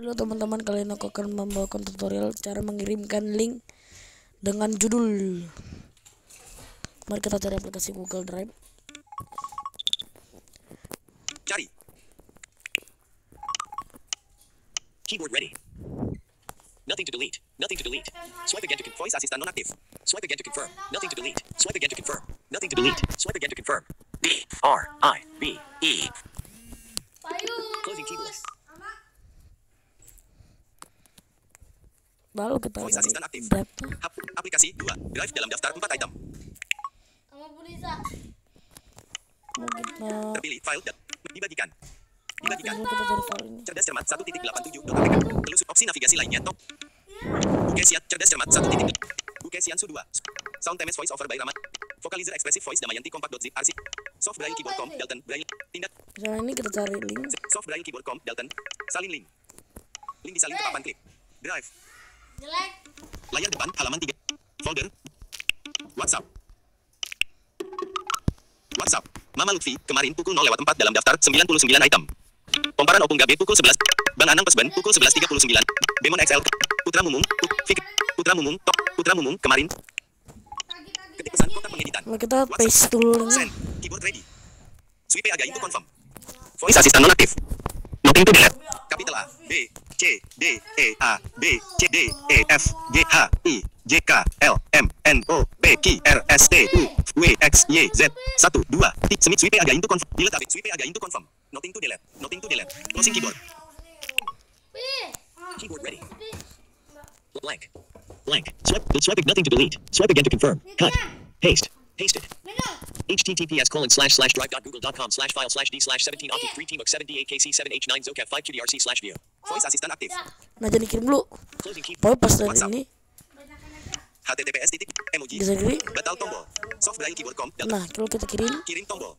Halo teman-teman, kalian aku akan membawakan tutorial cara mengirimkan link dengan judul. Mari kita cari aplikasi Google Drive. Cari. Keyboard ready. Nothing to delete. Nothing to delete. Swipe again to confirm. Voice assistant non-active. Swipe again to confirm. Nothing to delete. Swipe again to confirm. Nothing to delete. Swipe again to confirm. D-R-I-V-E. Closing keyboard. Lalu kita Voice cari assistant aktif. Drive. Aplikasi 2. Drive dalam daftar 4 item. Mau kita Terpilih file dan dibagikan. Dibagikan. lalu kita cari file ini. Cerdas cermat 1.87. Telusur opsi navigasi lainnya top. Bukesian cerdas cermat 1. Bukesian Su 2. Sound Temes voice over by Rama. Vocalizer expressive voice Damayanti compact.zip arsip. Soft braille keyboard.com Dalton braille. Tindak. Misalnya ini kita cari link. Soft braille keyboard.com Dalton. Salin link. Link disalin ke papan klip. Drive. Layar depan halaman 3. Folder. WhatsApp. WhatsApp. Mama Lutfi kemarin pukul 0:04 dalam daftar 99 item. Pomparan Opung Gabe pukul 11. Bang Anang Pesben pukul 11.39. Bemon XL. Putra Mumung. Putra Mumung. Top. Putra Mumung kemarin. Ketik pesan kotak pengeditan. Nah, kita paste dulu Send. ini. Keyboard ready. Swipe agak itu confirm. Voice assistant nonaktif. Nothing to delete. Capital A, B, C, D, E, A, B, C, D, E, F, G, H, I, J, K, L, M, N, O, P, Q, R, S, T, U, W, X, Y, Z. 1, 2, submit swipe agak itu confirm. Delete update swipe agak itu confirm. Nothing to delete. Nothing to delete. Closing keyboard. Keyboard ready. Blank. Blank. Swipe nothing to delete. Swipe again to confirm. Cut. Paste. Pasted. https://drive.google.com/file/d/17octave3teambook7d8kc7h9zocav5qdrc/view. Voice assistant aktif. Nah, jadi kirim dulu. Closing key. Pokoknya pas dari WhatsApp. ini https emoji. bisa kiri. Batal tombol. Soft braille keyboard.com. Nah, kalau kita kirim, Kirim tombol.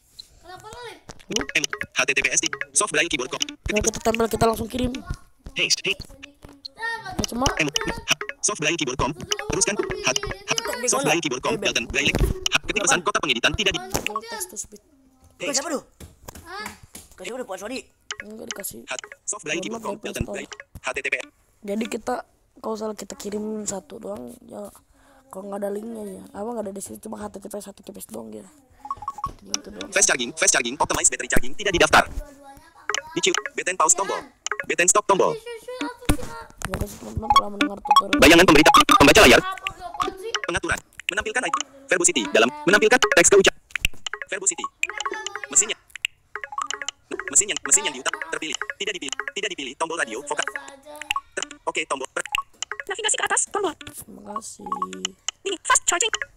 https soft braille keyboard.com. kalau kita tempel kita langsung kirim. Paste. Nah, cuma Soft braille keyboard.com. Teruskan. Soft braille keyboard.com. Dalton braille. Ketik pesan kotak pengeditan tidak di. text to speed Paste. Siapa tuh? Kasih udah Pak Sodi. enggak dikasih. Soft braille keyboard.com. Dalton braille. https. Jadi kita kalau salah kita kirim satu doang ya, kalau nggak ada linknya ya, apa nggak ada di situ, cuma https doang ya. Gitu doang. Fast charging, optimize battery charging tidak didaftar. Di button pause tombol. Button stop tombol. Terima kasih teman-teman telah mendengar tutorial. Bayangan pembaca layar. Pengaturan. Menampilkan verbosity dalam menampilkan teks keucapan. Verbosity. Mesin yang diutak terpilih. Tidak dipilih tombol radio vokal. Oke tombol. Navigasi ke atas tombol. Terima kasih. Ini fast charging.